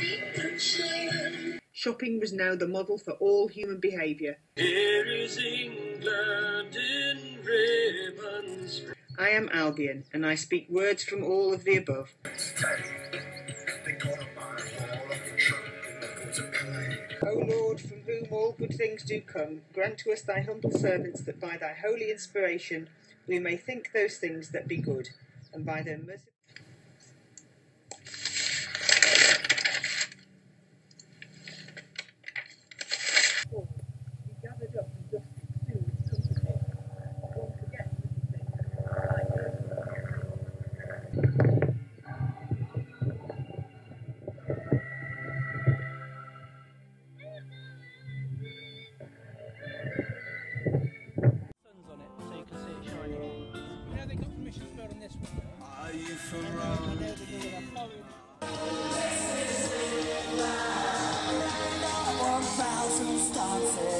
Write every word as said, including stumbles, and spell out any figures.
Shopping was now the model for all human behaviour. Here is England in ribbons. I am Albion, and I speak words from all of the above. O Lord, from whom all good things do come, grant to us thy humble servants that by thy holy inspiration we may think those things that be good, and by their mercy. One thousand stances.